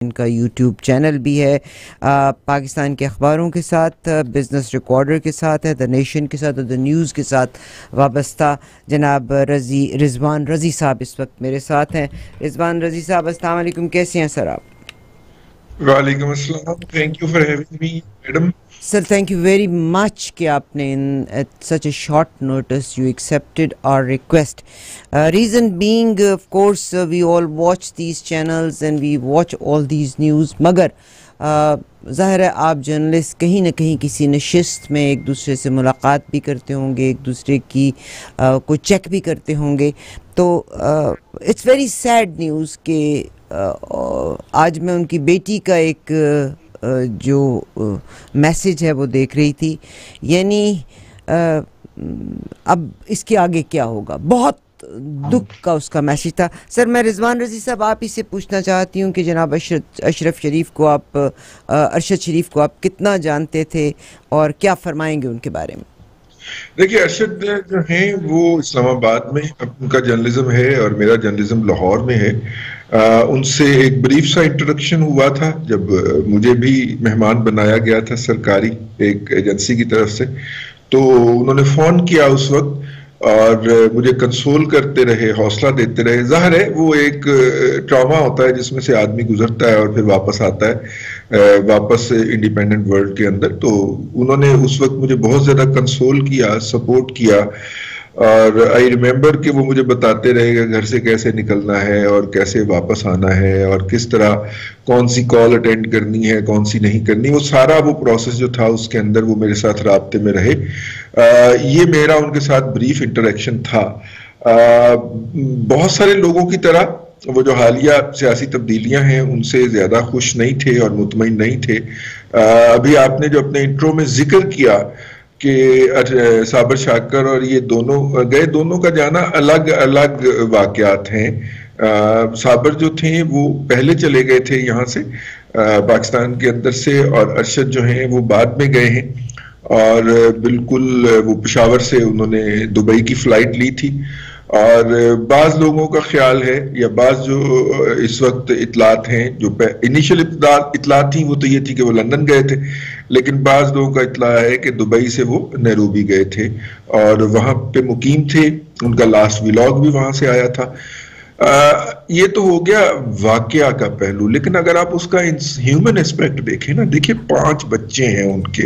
ان کا YouTube channel بھی ہے، پاکستان کے اخباروں کے ساتھ، بزنس ریکارڈر کے ساتھ ہے، دا نیشن کے ساتھ اور دا نیوز کے ساتھ وابستہ جناب رضوان رضی صاحب اس وقت میرے ساتھ ہیں۔ رضوان رضی صاحب السلام علیکم، کیسے ہیں سر آپ؟ وعلیکم السلام، thank you for having me madam. Sir thank you very much کہ آپ نے at such a short notice you accepted our request. Reason being of course we all watch these channels and we watch all these news، مگر ظاہر ہے آپ journalist کہیں نہ کہیں کسی نشست میں ایک دوسرے سے ملاقات بھی کرتے ہوں گے، ایک دوسرے کی کو چیک بھی کرتے ہوں گے، تو اٹس ویری سیڈ نیوز کہ آج میں ان کی بیٹی کا ایک جو میسج ہے وہ دیکھ رہی تھی، یعنی اب اس کے آگے کیا ہوگا، بہت دکھ کا اس کا میسج تھا۔ سر میں رضوان رضی صاحب آپ ہی سے پوچھنا چاہتی ہوں کہ جناب ارشد شریف کو آپ کتنا جانتے تھے اور کیا فرمائیں گے ان کے بارے میں؟ دیکھیے ارشد جو ہیں وہ اسلام آباد میں ان کا جرنلزم ہے اور میرا جرنلزم لاہور میں ہے۔ ان سے ایک بریف سا انٹروڈکشن ہوا تھا جب مجھے بھی مہمان بنایا گیا تھا سرکاری ایک ایجنسی کی طرف سے، تو انہوں نے فون کیا اس وقت اور مجھے کنسول کرتے رہے، حوصلہ دیتے رہے۔ ظاہر ہے وہ ایک ٹراما ہوتا ہے جس میں سے آدمی گزرتا ہے اور پھر واپس آتا ہے واپس انڈیپینڈنٹ ورلڈ کے اندر، تو انہوں نے اس وقت مجھے بہت زیادہ کنسول کیا، سپورٹ کیا، اور آئی ریممبر کہ وہ مجھے بتاتے رہے کہ گھر سے کیسے نکلنا ہے اور کیسے واپس آنا ہے اور کس طرح کون سی کال اٹینڈ کرنی ہے کون سی نہیں کرنی، وہ سارا وہ پروسیس جو تھا اس کے اندر وہ میرے ساتھ رابطے میں رہے۔ یہ میرا ان کے ساتھ بریف انٹریکشن تھا۔ بہت سارے لوگوں کی طرح وہ جو حالیہ سیاسی تبدیلیاں ہیں ان سے زیادہ خوش نہیں تھے اور مطمئن نہیں تھے۔ ابھی آپ نے جو اپنے انٹرو میں ذکر کیا کہ صابر شاکر اور یہ دونوں کا جانا الگ الگ واقعات ہیں۔ صابر جو تھے وہ پہلے چلے گئے تھے یہاں سے پاکستان کے اندر سے، اور ارشد جو ہیں وہ بعد میں گئے ہیں، اور بالکل وہ پشاور سے انہوں نے دبئی کی فلائٹ لی تھی۔ اور بعض لوگوں کا خیال ہے یا بعض جو اس وقت اطلاعات ہیں، جو انیشل اطلاعات تھیں وہ تو یہ تھی کہ وہ لندن گئے تھے، لیکن بعض لوگوں کا اطلاع ہے کہ دبئی سے وہ نیروبی گئے تھے اور وہاں پہ مقیم تھے، ان کا لاسٹ ولاگ بھی وہاں سے آیا تھا۔ یہ تو ہو گیا واقعہ کا پہلو، لیکن اگر آپ اس کا ہیومن اسپیکٹ دیکھیں نا، دیکھیں 5 بچے ہیں ان کے،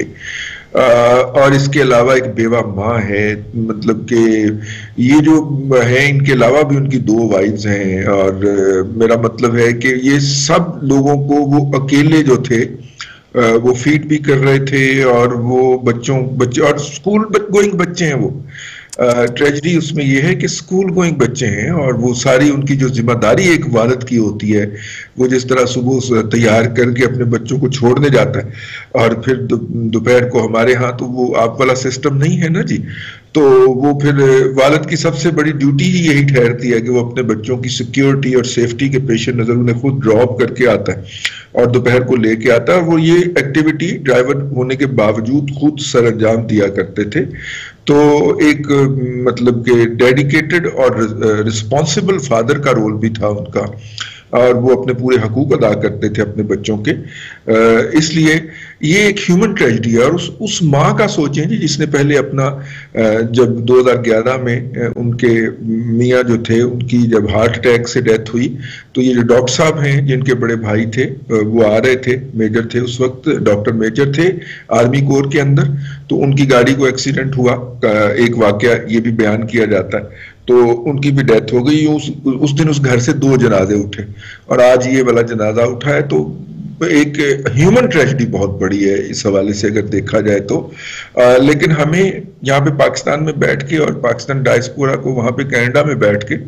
اور اس کے علاوہ ایک بیوہ ماں ہے، مطلب کہ یہ جو ہے ان کے علاوہ بھی ان کی 2 وائفز ہیں، اور میرا مطلب ہے کہ یہ سب لوگوں کو وہ اکیلے جو تھے وہ فیڈ بھی کر رہے تھے، اور وہ بچے اور اسکول گوئنگ بچے ہیں۔ وہ ٹریجڈی اس میں یہ ہے کہ اسکول گوئنگ بچے ہیں، اور وہ ساری ان کی جو ذمہ داری ایک والد کی ہوتی ہے، وہ جس طرح صبح تیار کر کے اپنے بچوں کو چھوڑنے جاتا ہے اور پھر دوپہر کو، ہمارے ہاں تو وہ آپ والا سسٹم نہیں ہے نا جی، تو وہ پھر والد کی سب سے بڑی ڈیوٹی ہی یہی ٹھہرتی ہے کہ وہ اپنے بچوں کی سیکیورٹی اور سیفٹی کے پیش نظر انہیں خود ڈراپ کر کے آتا ہے اور دوپہر کو لے کے آتا ہے۔ وہ یہ ایکٹیویٹی ڈرائیور ہونے کے باوجود خود سر انجام دیا کرتے تھے۔ تو ایک مطلب کہ ڈیڈیکیٹڈ اور رسپانسبل فادر کا رول بھی تھا ان کا، اور وہ اپنے پورے حقوق ادا کرتے تھے اپنے بچوں کے۔ اس لیے یہ ایک ہیومن ٹریجڈی ہے، اور اس ماں کا سوچیں جی جس نے پہلے اپنا جب 2011 میں ان کے میاں جو تھے ان کی جب ہارٹ اٹیک سے ڈیتھ ہوئی، تو یہ جو ڈاکٹر صاحب ہیں جن کے بڑے بھائی تھے وہ آ رہے تھے، میجر تھے اس وقت، ڈاکٹر میجر تھے آرمی کور کے اندر، تو ان کی گاڑی کو ایکسیڈنٹ ہوا، ایک واقعہ یہ بھی بیان کیا جاتا ہے، تو ان کی بھی ڈیتھ ہو گئی۔ اس دن اس گھر سے 2 جنازے اٹھے، اور آج یہ والا جنازہ اٹھا ہے، تو ایک ہیومن ٹریجڈی بہت بڑی ہے اس حوالے سے اگر دیکھا جائے تو۔ لیکن ہمیں یہاں پہ پاکستان میں بیٹھ کے اور پاکستان ڈائسپورا کو وہاں پہ کینیڈا میں بیٹھ کے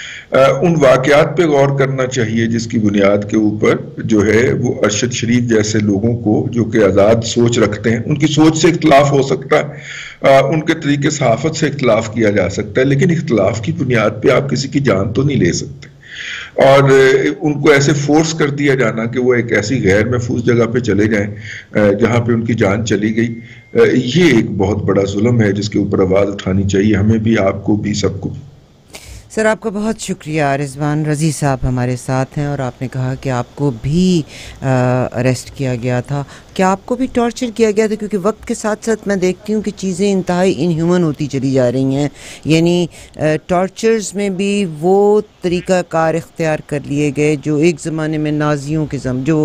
ان واقعات پہ غور کرنا چاہیے جس کی بنیاد کے اوپر جو ہے وہ ارشد شریف جیسے لوگوں کو جو کہ آزاد سوچ رکھتے ہیں، ان کی سوچ سے اختلاف ہو سکتا ہے، ان کے طریقے صحافت سے اختلاف کیا جا سکتا ہے، لیکن اختلاف کی بنیاد پہ آپ کسی کی جان تو نہیں لے سکتے، اور ان کو ایسے فورس کر دیا جانا کہ وہ ایک ایسی غیر محفوظ جگہ پہ چلے جائیں جہاں پہ ان کی جان چلی گئی، یہ ایک بہت بڑا ظلم ہے جس کے اوپر آواز اٹھانی چاہیے ہمیں بھی، آپ کو بھی، سب کو۔ سر آپ کا بہت شکریہ. رضوان رضی صاحب ہمارے ساتھ ہیں اور آپ نے کہا کہ آپ کو بھی اریسٹ کیا گیا تھا. کیا آپ کو بھی ٹارچر کیا گیا تھا؟ کیونکہ وقت کے ساتھ ساتھ میں دیکھتی ہوں کہ چیزیں انتہائی ان ہیومن ہوتی چلی جا رہی ہیں. یعنی ٹارچرز میں بھی وہ طریقہ کار اختیار کر لیے گئے جو ایک زمانے میں نازیوں کے جو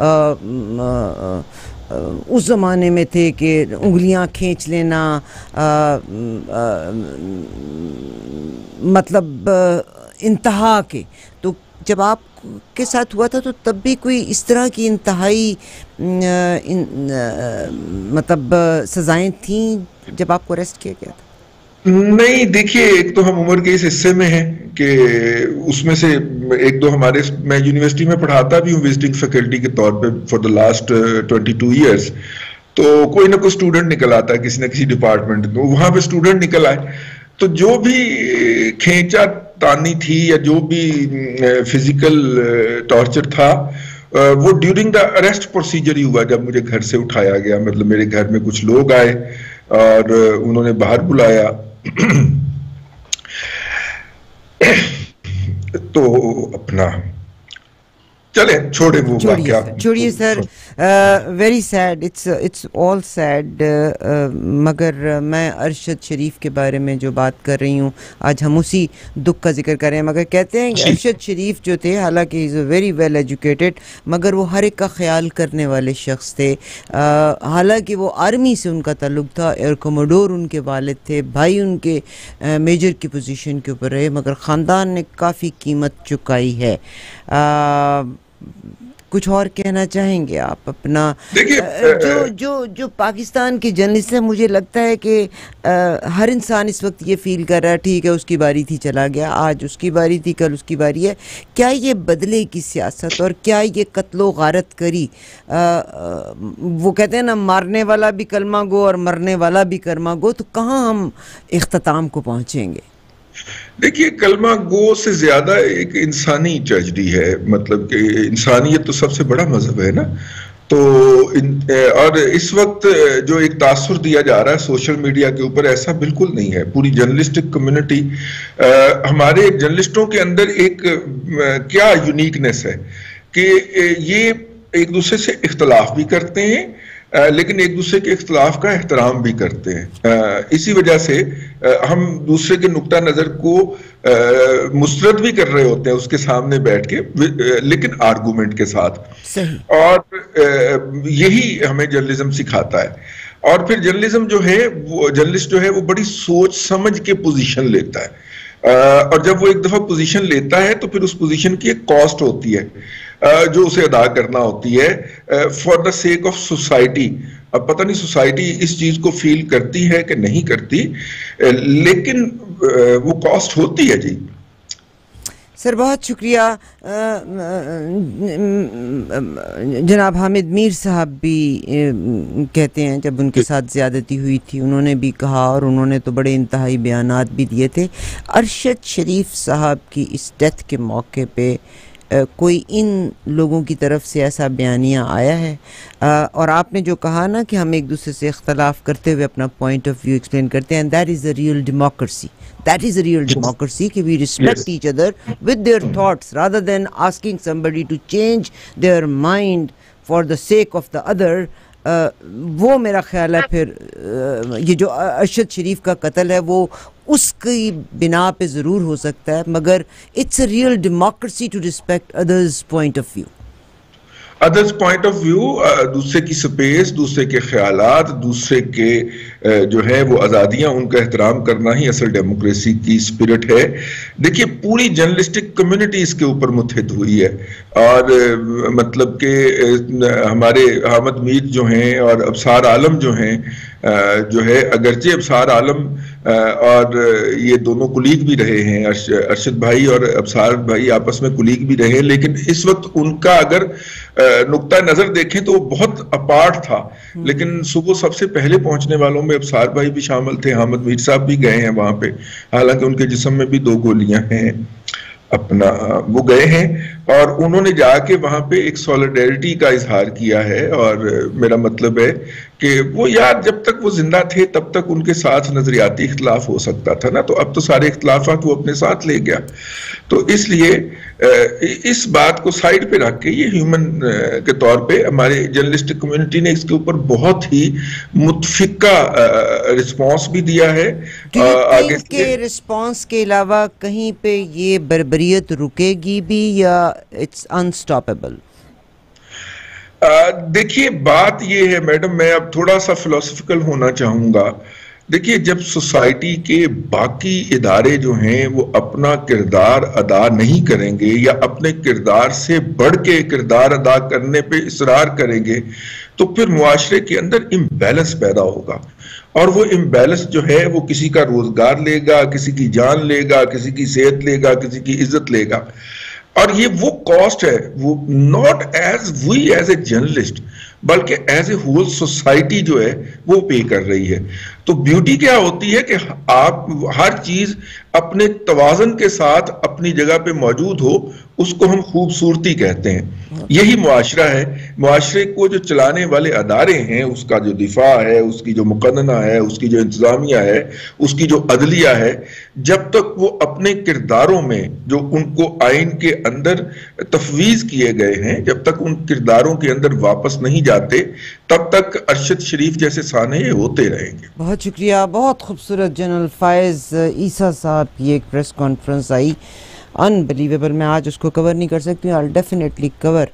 اس زمانے میں تھے کہ انگلیاں کھینچ لینا، مطلب انتہا کے. تو جب آپ کے ساتھ ہوا تھا تو تب بھی کوئی اس طرح کی انتہائی مطلب سزائیں تھیں جب آپ کو اریسٹ کیا گیا تھا؟ نہیں، دیکھیے، ایک تو ہم عمر کے اس حصے میں ہیں کہ اس میں سے ایک دو ہمارے، میں یونیورسٹی میں پڑھاتا بھی ہوں وزٹنگ فیکلٹی کے طور پہ فار دا لاسٹ 22 ایئرس. تو کوئی نہ کوئی اسٹوڈنٹ نکل آتا ہے کسی نہ کسی ڈپارٹمنٹ میں، وہاں پہ اسٹوڈنٹ نکل آئے تو جو بھی کھینچا تانی تھی یا جو بھی فزیکل ٹارچر تھا وہ ڈیورنگ دا اریسٹ پروسیجر ہی ہوا. جب مجھے گھر سے اٹھایا گیا، مطلب میرے گھر میں کچھ لوگ آئے اور انہوں نے باہر بلایا تو اپنا چلے چھوڑے وہ واقعات. چھوڑیے sir, very sad, it's all sad. مگر میں ارشد شریف کے بارے میں جو بات کر رہی ہوں، آج ہم اسی دکھ کا ذکر کر رہے ہیں. مگر کہتے ہیں کہ ارشد شریف جو تھے، حالانکہ he is a very well educated, مگر وہ ہر ایک کا خیال کرنے والے شخص تھے. حالانکہ وہ آرمی سے ان کا تعلق تھا، ایئر کوموڈور ان کے والد تھے، بھائی ان کے میجر کی پوزیشن کے اوپر رہے، مگر خاندان نے کافی قیمت چکائی ہے. کچھ اور کہنا چاہیں گے آپ اپنا؟ جو پاکستان کے جرنلسٹ ہیں، مجھے لگتا ہے کہ ہر انسان اس وقت یہ فیل کر رہا ہے ٹھیک ہے اس کی باری تھی چلا گیا، آج اس کی باری تھی کل اس کی باری ہے. کیا یہ بدلے کی سیاست اور کیا یہ قتل و غارت کری، وہ کہتے ہیں نا مارنے والا بھی کلمہ گو اور مرنے والا بھی کلمہ گو، تو کہاں ہم اختتام کو پہنچیں گے؟ دیکھیے، کلمہ گو سے زیادہ ایک انسانی ٹریجڈی ہے. مطلب کہ انسانیت تو سب سے بڑا مذہب ہے نا. تو اور اس وقت جو ایک تاثر دیا جا رہا ہے سوشل میڈیا کے اوپر، ایسا بالکل نہیں ہے. پوری جرنلسٹک کمیونٹی، ہمارے جرنلسٹوں کے اندر ایک کیا یونیکنیس ہے کہ یہ ایک دوسرے سے اختلاف بھی کرتے ہیں لیکن ایک دوسرے کے اختلاف کا احترام بھی کرتے ہیں. اسی وجہ سے ہم دوسرے کے نقطہ نظر کو مسترد بھی کر رہے ہوتے ہیں اس کے سامنے بیٹھ کے، لیکن آرگومنٹ کے ساتھ. اور یہی ہمیں جرنلزم سکھاتا ہے. اور پھر جرنلزم جو ہے، وہ جرنلسٹ جو ہے وہ بڑی سوچ سمجھ کے پوزیشن لیتا ہے، اور جب وہ ایک دفعہ پوزیشن لیتا ہے تو پھر اس پوزیشن کی ایک کاسٹ ہوتی ہے جو اسے ادا کرنا ہوتی ہے for the sake of society. اب پتہ نہیں سوسائٹی اس چیز کو فیل کرتی ہے کہ نہیں کرتی، لیکن وہ کاسٹ ہوتی ہے. جی سر، بہت شکریہ. جناب حامد میر صاحب بھی کہتے ہیں جب ان کے ساتھ زیادتی ہوئی تھی انہوں نے بھی کہا، اور انہوں نے تو بڑے انتہائی بیانات بھی دیے تھے. ارشد شریف صاحب کی اس ڈیتھ کے موقع پہ کوئی ان لوگوں کی طرف سے ایسا بیانیہ آیا ہے؟ اور آپ نے جو کہا نا کہ ہم ایک دوسرے سے اختلاف کرتے ہوئے اپنا پوائنٹ آف ویو ایکسپلین کرتے ہیں، that is a real democracy. That is a real democracy, کہ we respect each other with their thoughts rather than asking somebody to change their mind for the sake of the other. وہ میرا خیال ہے پھر یہ جو ارشد شریف کا قتل ہے وہ اس کی بنا پہ ضرور ہو سکتا ہے، مگر it's a real democracy to respect others' point of view. Others point of view, دوسرے کی سپیس، دوسرے کے خیالات، دوسرے کے جو ہے وہ آزادیاں، ان کا احترام کرنا ہی اصل ڈیموکریسی کی اسپرٹ ہے. دیکھیے، پوری جرنلسٹک کمیونٹی اس کے اوپر متحد ہوئی ہے، اور مطلب کہ ہمارے حامد میر جو ہیں اور ابصار عالم جو ہیں، جو ہے اگرچہ ابصار عالم اور یہ دونوں کلیگ بھی رہے ہیں، ارشد بھائی اور ابصار بھائی آپس میں کلیگ بھی رہے، لیکن اس وقت ان کا اگر نقطہ نظر دیکھیں تو وہ بہت اپارٹ تھا. لیکن صبح سب سے پہلے پہنچنے والوں میں ابصار بھائی بھی شامل تھے، حامد میر صاحب بھی گئے ہیں وہاں پہ، حالانکہ ان کے جسم میں بھی 2 گولیاں ہیں. اپنا وہ گئے ہیں اور انہوں نے جا کے وہاں پہ ایک سولیڈیرٹی کا اظہار کیا ہے. اور میرا مطلب ہے کہ وہ یار جب تک وہ زندہ تھے تب تک ان کے ساتھ نظریاتی اختلاف ہو سکتا تھا نا, تو اب تو سارے اختلافات وہ اپنے ساتھ لے گیا. تو اس لیے اس بات کو سائیڈ پہ رکھ کے یہ ہیومن کے طور پہ ہمارے جرنلسٹک کمیونٹی نے اس کے اوپر بہت ہی متفقہ رسپانس بھی دیا ہے. آگے کے رسپانس کے علاوہ کہیں پہ یہ بربریت رکے گی بھی یا اٹس انسٹاپیبل؟ دیکھیے بات یہ ہے میڈم, میں اب تھوڑا سا فلسفیکل ہونا چاہوں گا. دیکھیے جب سوسائٹی کے باقی ادارے جو ہیں وہ اپنا کردار ادا نہیں کریں گے یا اپنے کردار سے بڑھ کے کردار ادا کرنے پہ اصرار کریں گے تو پھر معاشرے کے اندر امبیلنس پیدا ہوگا. اور وہ امبیلنس جو ہے وہ کسی کا روزگار لے گا, کسی کی جان لے گا, کسی کی صحت لے گا, کسی کی عزت لے گا. اور یہ وہ کاسٹ ہے, وہ ناٹ ایز اے جرنلسٹ بلکہ ایز اے ہول سوسائٹی جو ہے وہ پے کر رہی ہے. تو بیوٹی کیا ہوتی ہے کہ آپ ہر چیز اپنے توازن کے ساتھ اپنی جگہ پہ موجود ہو, اس کو ہم خوبصورتی کہتے ہیں. یہی معاشرہ ہے. معاشرے کو جو چلانے والے ادارے ہیں, اس کا جو دفاع ہے, اس کی جو مقننہ ہے, اس کی جو انتظامیہ ہے, اس کی جو عدلیہ ہے, جب تک وہ اپنے کرداروں میں جو ان کو آئین کے اندر تفویض کیے گئے ہیں, جب تک ان کرداروں کے اندر واپس نہیں جاتے تب تک ارشد شریف جیسے سانحے ہوتے رہیں گے. بہت شکریہ. بہت خوبصورت جنرل فائز عیسیٰ صاحب کی ایک پریس کانفرنس آئی, انبلیویبل. میں آج اس کو کور نہیں کر سکتی ہوں, I'll definitely cover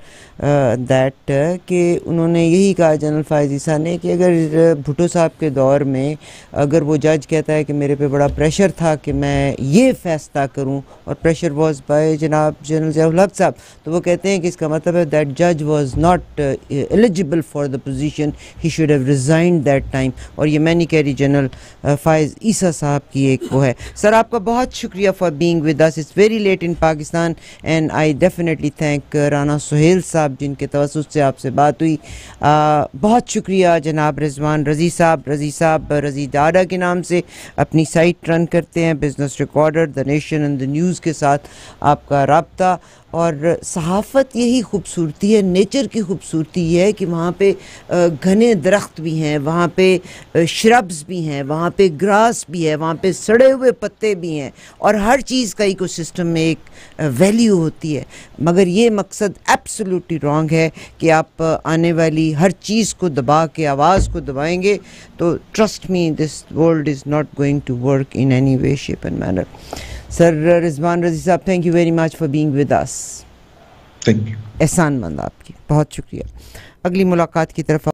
that کہ انہوں نے یہی کہا جنرل فائز عیسیٰ نے کہ اگر بھٹو صاحب کے دور میں اگر وہ جج کہتا ہے کہ میرے پہ بڑا پریشر تھا کہ میں یہ فیصلہ کروں, اور پریشر واز بائی جناب جنرل ضیاء الحق صاحب, تو وہ کہتے ہیں کہ اس کا مطلب ہے دیٹ جج was not eligible for the position, he should have resigned that time. اور یہ میں نہیں کہہ رہی, جنرل فائز عیسیٰ صاحب کی ایک وہ ہے. سر آپ کا بہت شکریہ for being with us. It's very late in Pakistan and I definitely thank Rana Sohail صاحب جن کے توسط سے آپ سے بات ہوئی. بہت شکریہ جناب رضوان رضی صاحب. رضی ڈاڈا کے نام سے اپنی سائٹ رن کرتے ہیں, Business Recorder, the Nation and the News کے ساتھ آپ کا رابطہ. اور صحافت یہی خوبصورتی ہے, نیچر کی خوبصورتی یہ ہے کہ وہاں پہ گھنے درخت بھی ہیں, وہاں پہ شربز بھی ہیں, وہاں پہ گراس بھی ہے, وہاں پہ سڑے ہوئے پتے بھی ہیں, اور ہر چیز کا ایکو سسٹم میں ایک ویلیو ہوتی ہے. مگر یہ مقصد ایبسلیوٹلی رانگ ہے کہ آپ آنے والی ہر چیز کو دبا کے آواز کو دبائیں گے تو trust me this world is not going to work in any way shape and manner. Sir Rizwan Razi صاحب, thank you very much for being with us. Thank you. احسان مند آپ کی, بہت شکریہ. اگلی ملاقات کی طرف